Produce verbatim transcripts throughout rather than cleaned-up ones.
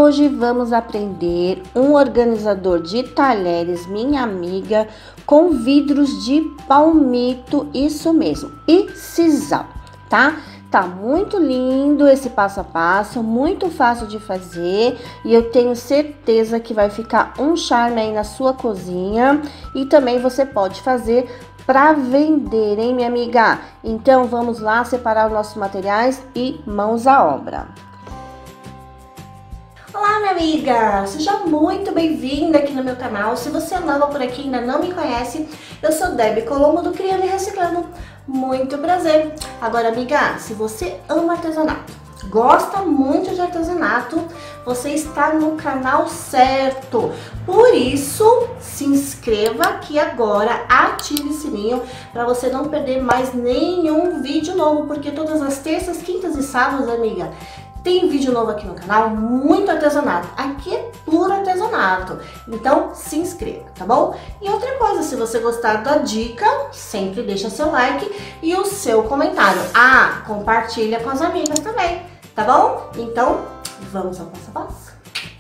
hoje vamos aprender um organizador de talheres, minha amiga, com vidros de palmito, isso mesmo, e sisal, tá? Tá muito lindo esse passo a passo, muito fácil de fazer e eu tenho certeza que vai ficar um charme aí na sua cozinha e também você pode fazer para vender, hein, minha amiga? Então vamos lá separar os nossos materiais e mãos à obra. Olá, minha amiga! Seja muito bem-vinda aqui no meu canal. Se você é nova por aqui e ainda não me conhece, eu sou Debbie Colombo do Criando e Reciclando. Muito prazer! Agora, amiga, se você ama artesanato, gosta muito de artesanato, você está no canal certo. Por isso, se inscreva aqui agora, ative o sininho para você não perder mais nenhum vídeo novo, porque todas as terças, quintas e sábados, amiga, tem vídeo novo aqui no canal, muito artesanato. Aqui é puro artesanato, então se inscreva, tá bom? E outra coisa, se você gostar da dica, sempre deixa seu like e o seu comentário. Ah, compartilha com as amigas também, tá bom? Então, vamos ao passo a passo.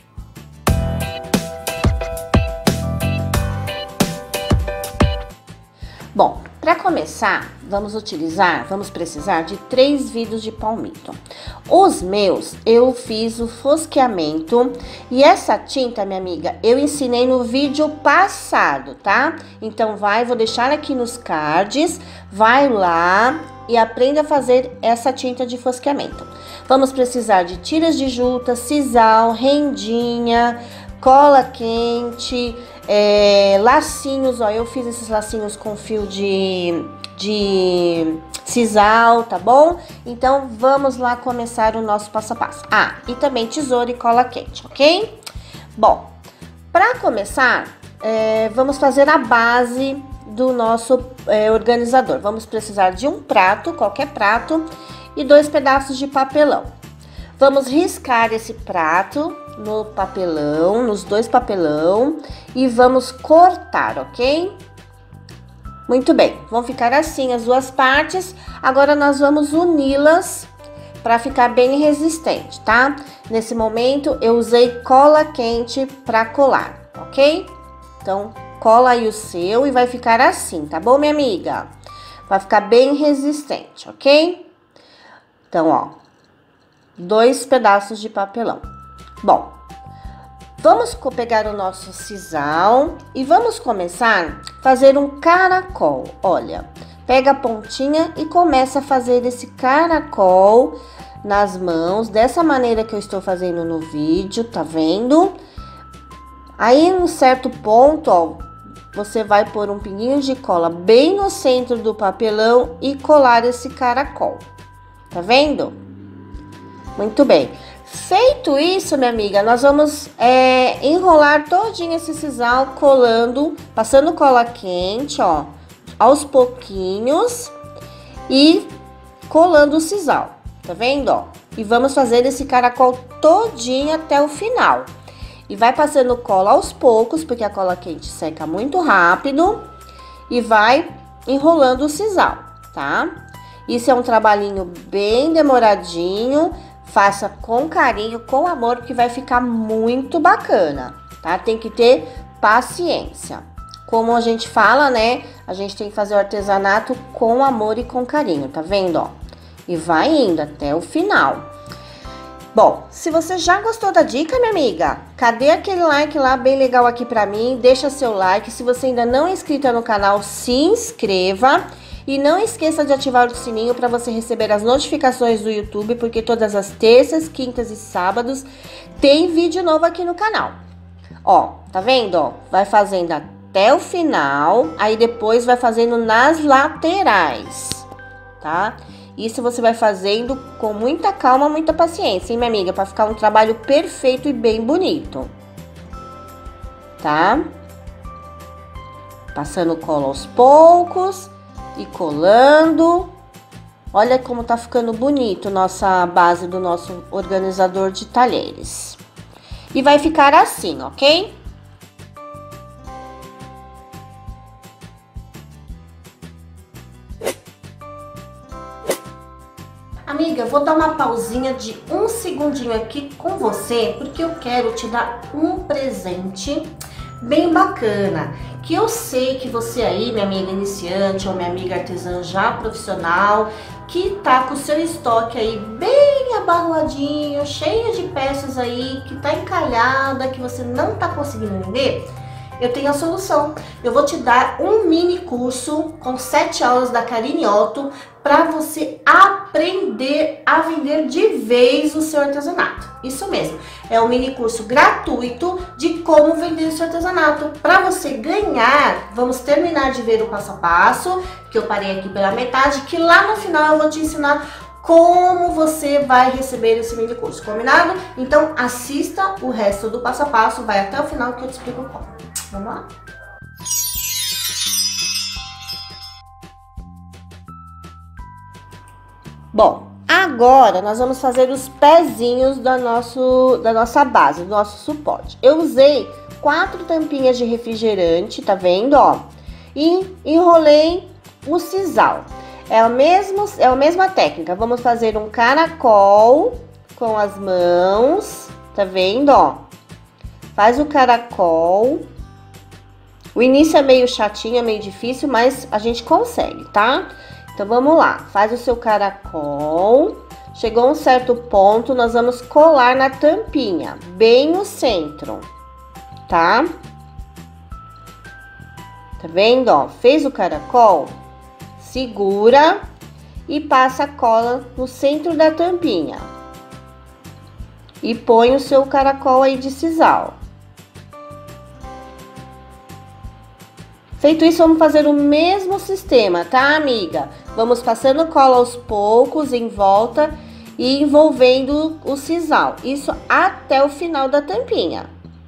Bom, para começar, vamos utilizar, vamos precisar de três vidros de palmito. Os meus, eu fiz o fosqueamento e essa tinta, minha amiga, eu ensinei no vídeo passado, tá? Então vai, vou deixar aqui nos cards, vai lá e aprenda a fazer essa tinta de fosqueamento. Vamos precisar de tiras de juta, sisal, rendinha, cola quente, é, lacinhos, ó, eu fiz esses lacinhos com fio de, de sisal, tá bom? Então, vamos lá começar o nosso passo a passo. Ah, e também tesoura e cola quente, ok? Bom, para começar, é, vamos fazer a base do nosso é, organizador. Vamos precisar de um prato, qualquer prato, e dois pedaços de papelão. Vamos riscar esse prato no papelão, nos dois papelão e vamos cortar, ok? Muito bem, vão ficar assim as duas partes. Agora nós vamos uni-las para ficar bem resistente, tá? Nesse momento eu usei cola quente para colar, ok? Então cola aí o seu e vai ficar assim, tá bom, minha amiga? Vai ficar bem resistente, ok? Então, ó, dois pedaços de papelão. Bom, vamos pegar o nosso sisal e vamos começar a fazer um caracol. Olha, pega a pontinha e começa a fazer esse caracol nas mãos, dessa maneira que eu estou fazendo no vídeo, tá vendo? Aí, em um certo ponto, ó, você vai pôr um pinguinho de cola bem no centro do papelão e colar esse caracol. Tá vendo? Muito bem. Feito isso, minha amiga, nós vamos é, enrolar todinho esse sisal colando, passando cola quente, ó, aos pouquinhos e colando o sisal, tá vendo, ó? E vamos fazer esse caracol todinho até o final. E vai passando cola aos poucos, porque a cola quente seca muito rápido e vai enrolando o sisal, tá? Isso é um trabalhinho bem demoradinho. Faça com carinho, com amor, que vai ficar muito bacana, tá? Tem que ter paciência. Como a gente fala, né? A gente tem que fazer o artesanato com amor e com carinho, tá vendo, ó? E vai indo até o final. Bom, se você já gostou da dica, minha amiga, cadê aquele like lá bem legal aqui pra mim? Deixa seu like. Se você ainda não é inscrita no canal, se inscreva. E não esqueça de ativar o sininho para você receber as notificações do YouTube, porque todas as terças, quintas e sábados tem vídeo novo aqui no canal. Ó, tá vendo, ó? Vai fazendo até o final, aí depois vai fazendo nas laterais, tá? Isso você vai fazendo com muita calma, muita paciência, hein, minha amiga? Para ficar um trabalho perfeito e bem bonito, tá? Passando cola aos poucos e colando. Olha como tá ficando bonito nossa base do nosso organizador de talheres. E vai ficar assim, ok? Amiga, amiga, eu vou dar uma pausinha de um segundinho aqui com você, porque eu quero te dar um presente bem bacana, que eu sei que você aí, minha amiga iniciante ou minha amiga artesã já profissional, que tá com o seu estoque aí bem abarroadinho, cheio de peças aí, que tá encalhada, que você não tá conseguindo vender, eu tenho a solução. Eu vou te dar um mini curso com sete aulas da Karine Otto para você aprender a vender de vez o seu artesanato. Isso mesmo, é um mini curso gratuito de como vender o seu artesanato. Para você ganhar, vamos terminar de ver o passo a passo, que eu parei aqui pela metade, que lá no final eu vou te ensinar como você vai receber esse mini curso, combinado? Então assista o resto do passo a passo, vai até o final que eu te explico como. Vamos lá? Bom, agora nós vamos fazer os pezinhos da, nosso, da nossa base, do nosso suporte. Eu usei quatro tampinhas de refrigerante, tá vendo, ó? E enrolei o sisal. É a, mesmo, é a mesma técnica, vamos fazer um caracol com as mãos, tá vendo, ó? Faz o caracol. O início é meio chatinho, é meio difícil, mas a gente consegue, tá? Então, vamos lá. Faz o seu caracol. Chegou a um certo ponto, nós vamos colar na tampinha, bem no centro, tá? Tá vendo, ó? Fez o caracol, segura e passa a cola no centro da tampinha. E põe o seu caracol aí de sisal. Feito isso, vamos fazer o mesmo sistema, tá, amiga? Vamos passando cola aos poucos em volta e envolvendo o sisal. Isso até o final da tampinha,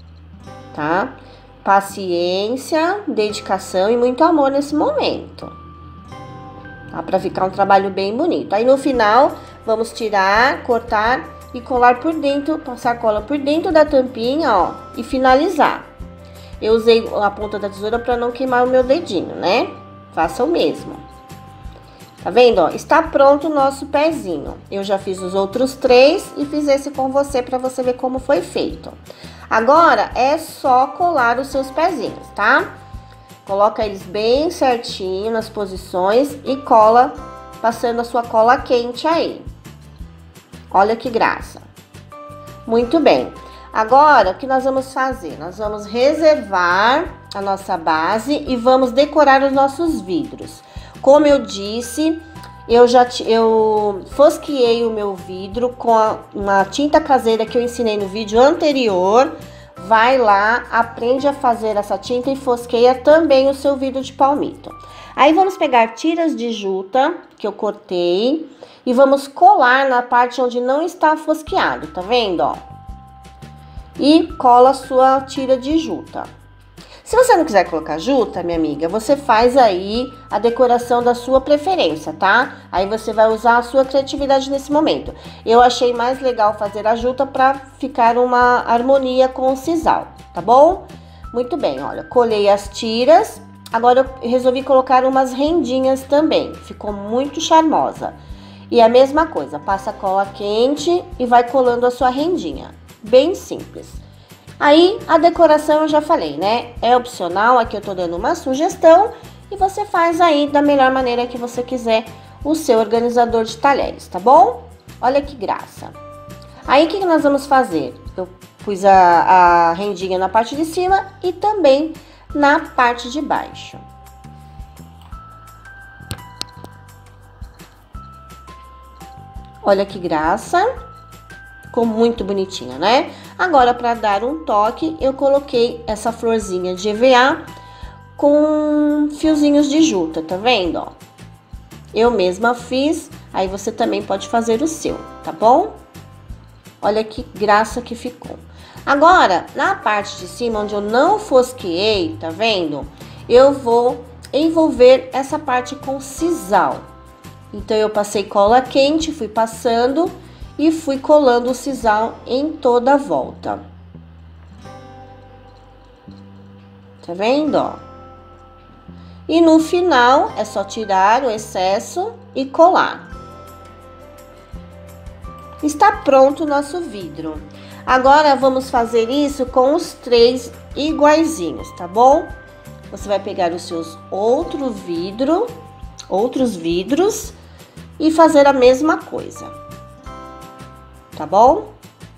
tá? Paciência, dedicação e muito amor nesse momento. Tá? Pra ficar um trabalho bem bonito. Aí no final, vamos tirar, cortar e colar por dentro, passar cola por dentro da tampinha, ó, e finalizar. Eu usei a ponta da tesoura para não queimar o meu dedinho, né? Faça o mesmo. Tá vendo, ó? Está pronto o nosso pezinho. Eu já fiz os outros três e fiz esse com você para você ver como foi feito. Agora, é só colar os seus pezinhos, tá? Coloca eles bem certinho nas posições e cola, passando a sua cola quente aí. Olha que graça. Muito bem. Agora, o que nós vamos fazer? Nós vamos reservar a nossa base e vamos decorar os nossos vidros. Como eu disse, eu já eu fosqueei o meu vidro com a, uma tinta caseira que eu ensinei no vídeo anterior. Vai lá, aprende a fazer essa tinta e fosqueia também o seu vidro de palmito. Aí vamos pegar tiras de juta que eu cortei e vamos colar na parte onde não está fosqueado, tá vendo, ó? E cola a sua tira de juta. Se você não quiser colocar juta, minha amiga, você faz aí a decoração da sua preferência, tá? Aí você vai usar a sua criatividade nesse momento. Eu achei mais legal fazer a juta para ficar uma harmonia com o sisal, tá bom? Muito bem, olha, colei as tiras. Agora eu resolvi colocar umas rendinhas também, ficou muito charmosa. E a mesma coisa, passa cola quente e vai colando a sua rendinha. Bem simples. Aí, a decoração eu já falei, né? É opcional, aqui eu tô dando uma sugestão e você faz aí da melhor maneira que você quiser o seu organizador de talheres, tá bom? Olha que graça. Aí, o que nós vamos fazer? Eu pus a, a rendinha na parte de cima e também na parte de baixo. Olha que graça. Ficou muito bonitinha, né? Agora, para dar um toque, eu coloquei essa florzinha de E V A com fiozinhos de juta, tá vendo, ó? Eu mesma fiz, aí você também pode fazer o seu, tá bom? Olha que graça que ficou. Agora, na parte de cima, onde eu não fosqueei, tá vendo? Eu vou envolver essa parte com sisal. Então, eu passei cola quente, fui passando e fui colando o sisal em toda a volta. Tá vendo, ó? E no final, é só tirar o excesso e colar. Está pronto o nosso vidro. Agora, vamos fazer isso com os três iguaizinhos, tá bom? Você vai pegar os seus outro vidro, outros vidros e fazer a mesma coisa, tá bom?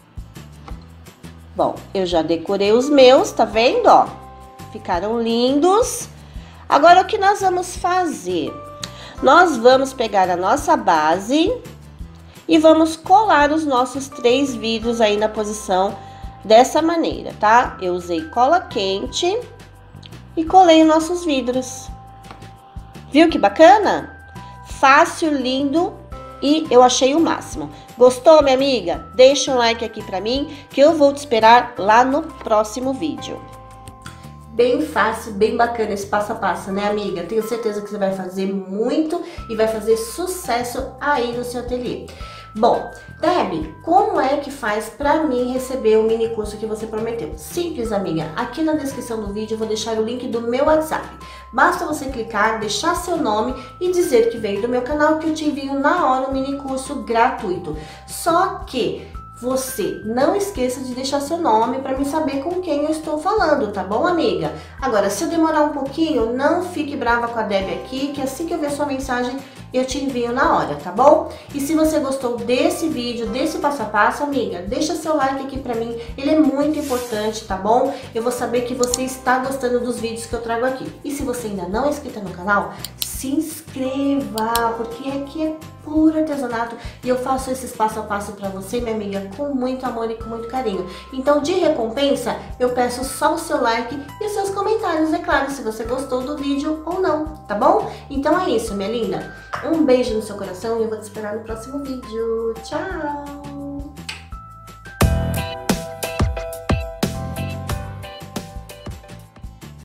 Bom, eu já decorei os meus, tá vendo, ó? Ficaram lindos. Agora, o que nós vamos fazer? Nós vamos pegar a nossa base e vamos colar os nossos três vidros aí na posição dessa maneira, tá? Eu usei cola quente e colei os nossos vidros. Viu que bacana? Fácil, lindo e eu achei o máximo. Gostou, minha amiga? Deixa um like aqui pra mim que eu vou te esperar lá no próximo vídeo. Bem fácil, bem bacana esse passo a passo, né, amiga? Tenho certeza que você vai fazer muito e vai fazer sucesso aí no seu ateliê. Bom, Deb, como é que faz pra mim receber o mini curso que você prometeu? Simples, amiga. Aqui na descrição do vídeo eu vou deixar o link do meu WhatsApp. Basta você clicar, deixar seu nome e dizer que veio do meu canal que eu te envio na hora um mini curso gratuito. Só que você não esqueça de deixar seu nome para mim saber com quem eu estou falando, tá bom, amiga? Agora, se eu demorar um pouquinho, não fique brava com a Deb aqui, que assim que eu ver sua mensagem, eu te envio na hora, tá bom? E se você gostou desse vídeo, desse passo a passo, amiga, deixa seu like aqui pra mim, ele é muito importante, tá bom? Eu vou saber que você está gostando dos vídeos que eu trago aqui. E se você ainda não é inscrita no canal, se inscreva, porque aqui é puro artesanato e eu faço esses passo a passo pra você, minha amiga, com muito amor e com muito carinho. Então, de recompensa, eu peço só o seu like e os seus comentários, é claro, se você gostou do vídeo ou não, tá bom? Então é isso, minha linda. Um beijo no seu coração e eu vou te esperar no próximo vídeo. Tchau!